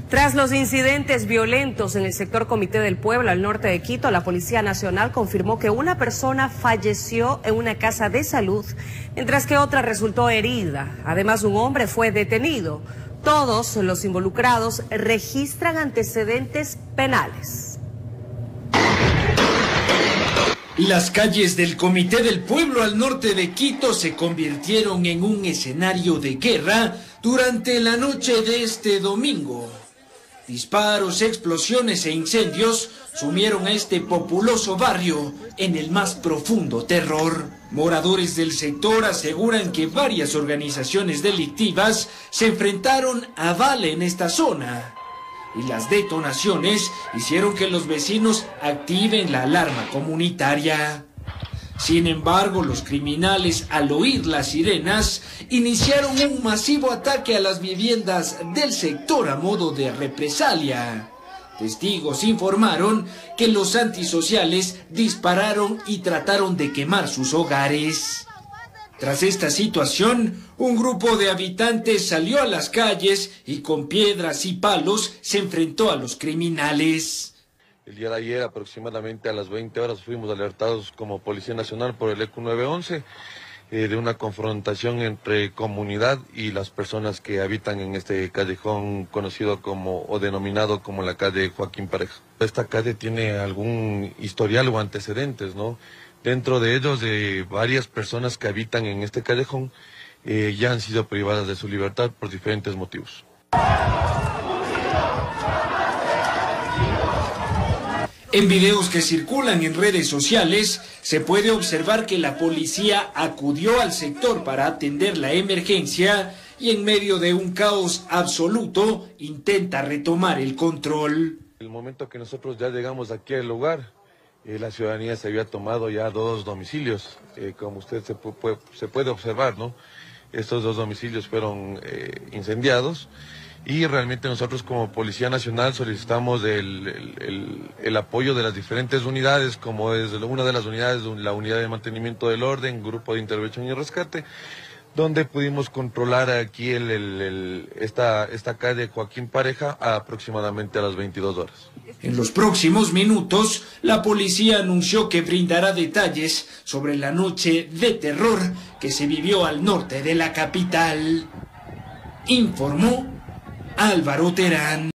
Tras los incidentes violentos en el sector Comité del Pueblo, al norte de Quito, la Policía Nacional confirmó que una persona falleció en una casa de salud, mientras que otra resultó herida. Además, un hombre fue detenido. Todos los involucrados registran antecedentes penales. Las calles del Comité del Pueblo al norte de Quito se convirtieron en un escenario de guerra durante la noche de este domingo. Disparos, explosiones e incendios sumieron a este populoso barrio en el más profundo terror. Moradores del sector aseguran que varias organizaciones delictivas se enfrentaron a bala en esta zona. Y las detonaciones hicieron que los vecinos activen la alarma comunitaria. Sin embargo, los criminales, al oír las sirenas, iniciaron un masivo ataque a las viviendas del sector a modo de represalia. Testigos informaron que los antisociales dispararon y trataron de quemar sus hogares. Tras esta situación, un grupo de habitantes salió a las calles y con piedras y palos se enfrentó a los criminales. El día de ayer, aproximadamente a las 20 horas, fuimos alertados como Policía Nacional por el ECU 911 de una confrontación entre comunidad y las personas que habitan en este callejón conocido como o denominado como la calle Joaquín Pareja. Esta calle tiene algún historial o antecedentes, ¿no? Dentro de ellos, varias personas que habitan en este callejón ya han sido privadas de su libertad por diferentes motivos. En videos que circulan en redes sociales, se puede observar que la policía acudió al sector para atender la emergencia y en medio de un caos absoluto intenta retomar el control. El momento que nosotros ya llegamos aquí al lugar, la ciudadanía se había tomado ya 2 domicilios, como usted se puede observar, ¿no? Estos 2 domicilios fueron incendiados. Y realmente nosotros como Policía Nacional solicitamos el apoyo de las diferentes unidades, como es una de las unidades, la Unidad de Mantenimiento del Orden, Grupo de Intervención y Rescate, donde pudimos controlar aquí esta calle Joaquín Pareja aproximadamente a las 22 horas. En los próximos minutos, la policía anunció que brindará detalles sobre la noche de terror que se vivió al norte de la capital. Informó Álvaro Terán.